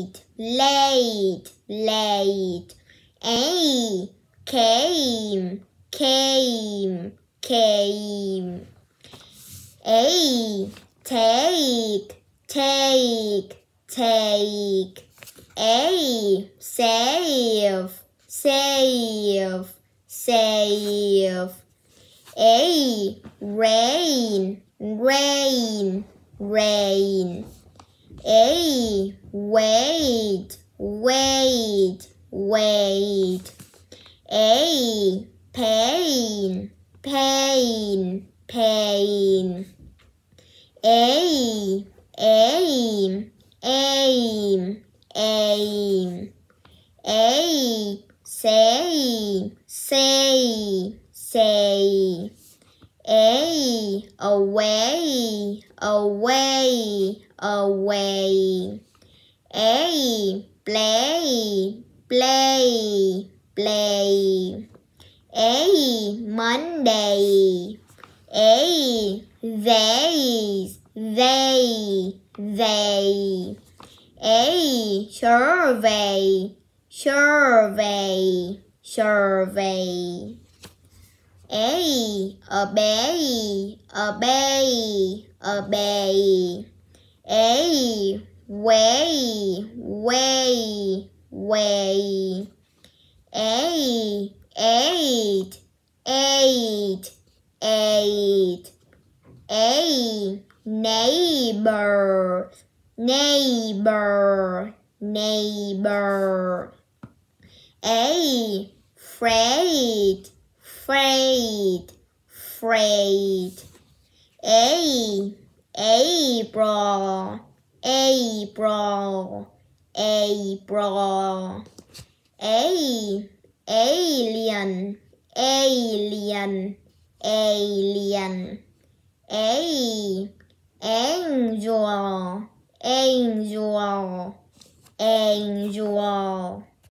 late, late. A, came, came, came. A, take, take, take. A, save, save, save. A, rain, rain, rain. A, wait, wait, wait. A, pain, pain, pain. A, aim, aim, aim. A, say, say, say. A, away, away, away. A, play, play, play. A, Monday. A, they, they, they. A, survey, survey, survey. A, obey, obey, obey. A, way, way, way. A, eight, eight, eight. A, neighbor, neighbor, neighbor. A, freight, freight, freight. A, April, April, April. A, alien, alien, alien. A, angel, angel, angel.